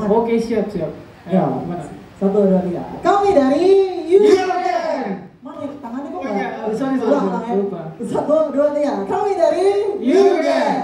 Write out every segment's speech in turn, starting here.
Oke, siap. Ya, Gimana? 1, 2, 3. Kami dari Yugen. Mana tangannya kok Oh, nggak? iya. Sorry, lupa. 1, 2, 3. Kami dari Yugen.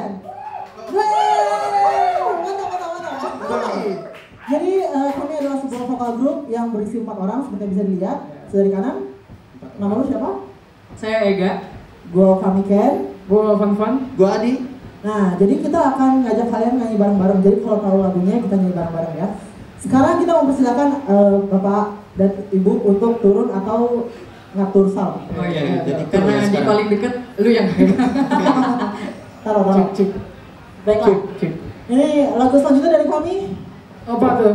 Mantap. Jadi kami adalah sebuah vokal grup yang berisi 4 orang seperti yang bisa dilihat. Dari kanan, nama lu siapa? Saya Ega. Gua Kamiken. Gua Van. Gua Adi. Nah, jadi kita akan ngajak kalian nyanyi bareng-bareng. Jadi kalau tahu lagunya kita nyanyi bareng-bareng ya. Sekarang kita mempersilakan Bapak dan Ibu untuk turun atau ngatur sound. Oh iya, jadi karena di paling dekat lu yang Taruh. cek. Baiklah. Cek. Ini lagu selanjutnya dari kami. Apa tuh?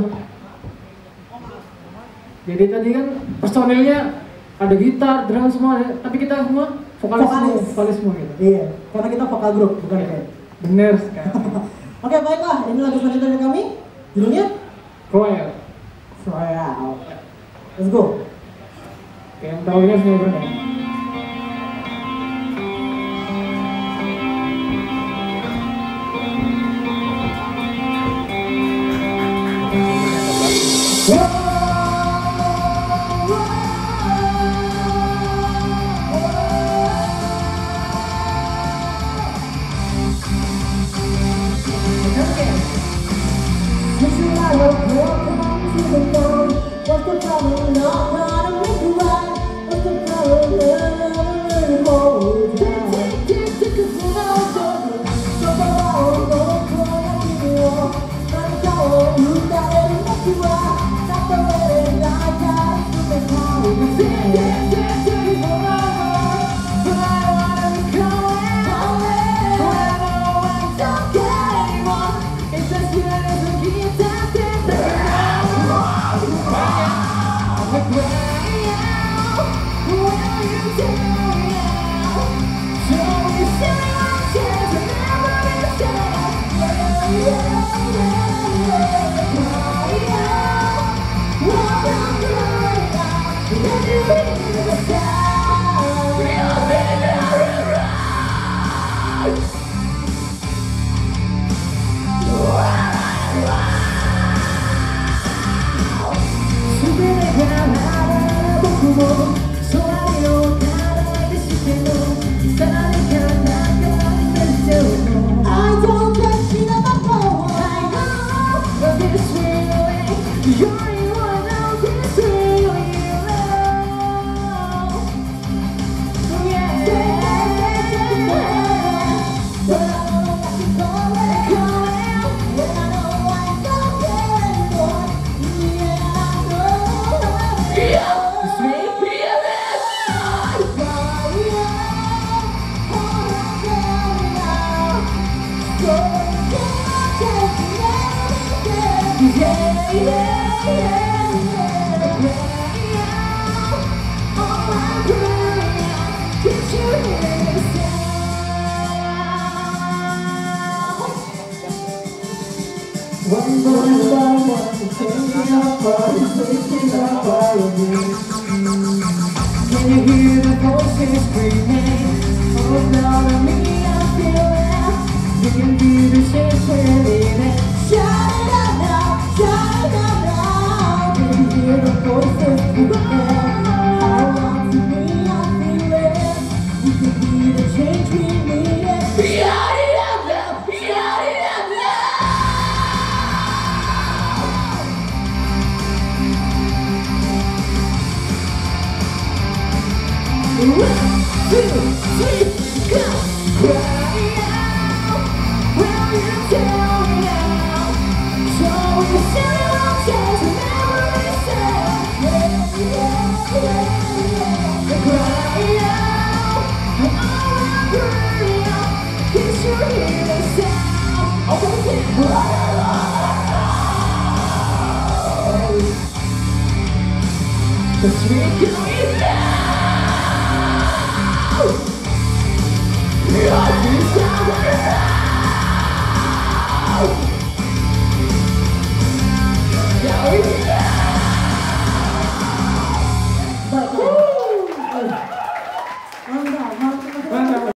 Jadi tadi kan personilnya ada gitar, drum semua, tapi kita semua vokalis semua gitu. Iya, karena kita vokal grup, bukan band. Bener sekali. Oke, baiklah. Ini lagu selanjutnya dari kami. Judulnya Royal. Royal. Let's go. Oke, yang tahunya semua bener. Can you hear the voices screaming? Oh, down on me, I feel it. You can be the shit we're in. Shout it out now, shout it out now. Can you hear the voices screaming? How long to me, I feel it. You can be the change we need. Shout it out now, shout it out now. 1, 2, 3, go! Cry out, will you tell me now? So you say you won't change, you never listen. Cry out, oh, cry out, can't you hear the sound? The street